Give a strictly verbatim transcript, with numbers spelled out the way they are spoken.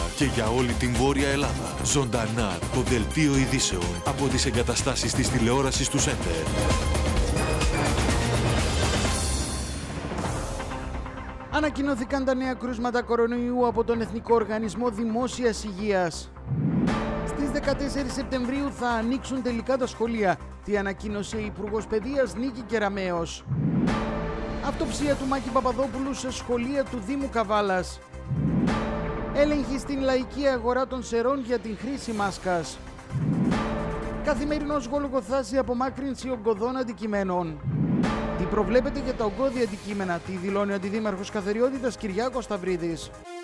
και για όλη την Βόρεια Ελλάδα. Ζωντανά το δελτίο ειδήσεων από τις εγκαταστάσεις της τηλεόρασης του Σέντερ. Ανακοινώθηκαν τα νέα κρούσματα κορονοϊού από τον Εθνικό Οργανισμό Δημόσιας Υγείας. Στις δεκατέσσερις Σεπτεμβρίου θα ανοίξουν τελικά τα σχολεία. Τι ανακοίνωσε η Υπουργός Παιδείας Νίκη Κεραμέως. Αυτοψία του Μάκη Παπαδόπουλου σε σχολεία του Δήμου Καβάλας. Έλεγχη στην λαϊκή αγορά των Σερών για την χρήση μάσκας. Καθημερινός γολογοθάση απομάκρυνση ογκωδών αντικειμένων. Τι προβλέπετε για τα ογκώδη αντικείμενα, τι δηλώνει ο Αντιδήμαρχος Καθαριότητας Κυριάκος Σταυρίδης.